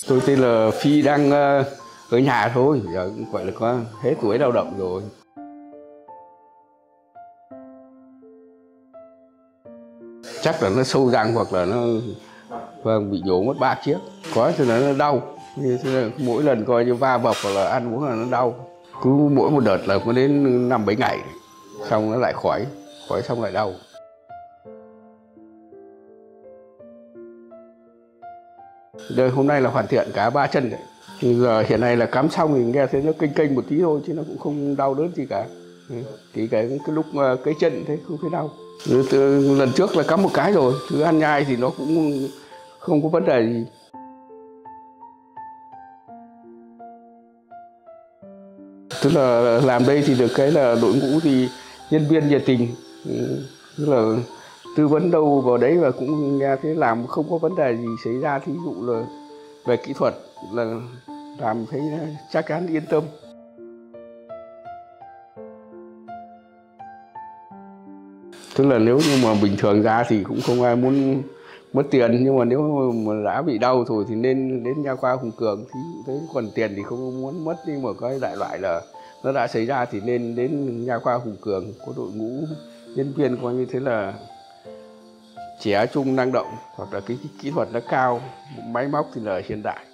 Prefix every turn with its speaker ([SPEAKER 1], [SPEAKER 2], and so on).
[SPEAKER 1] Tôi tên là Phi, đang ở nhà thôi, giờ cũng gọi là có hết tuổi lao động rồi. Chắc là nó sâu răng hoặc là nó bị nhổ mất 3 chiếc. Có cho nó đau. Thế là mỗi lần coi như va vập hoặc là ăn uống là nó đau. Cứ mỗi một đợt là có đến 5-7 ngày, xong nó lại khỏi xong lại đau. Đời hôm nay là hoàn thiện cả 3 chân đấy. Giờ hiện nay là cắm xong thì nghe thấy nó kênh kênh một tí thôi chứ nó cũng không đau đớn gì cả. Thì cái lúc cái chân thế không thấy đau. Lần trước là cắm một cái rồi, thứ ăn nhai thì nó cũng không có vấn đề gì. Tức là làm đây thì được cái là đội ngũ thì nhân viên nhiệt tình, tức là tư vấn đâu vào đấy, và cũng nghe thấy làm không có vấn đề gì xảy ra, thí dụ là về kỹ thuật là làm thấy chắc chắn yên tâm. Tức là nếu như mà bình thường ra thì cũng không ai muốn mất tiền, nhưng mà nếu mà đã bị đau rồi thì nên đến nha khoa Hùng Cường, thí dụ thế. Còn tiền thì không muốn mất, nhưng mà cái đại loại là nó đã xảy ra thì nên đến nha khoa Hùng Cường, có đội ngũ nhân viên coi như thế là trẻ trung năng động, hoặc là cái kỹ thuật nó cao, máy móc thì là hiện đại.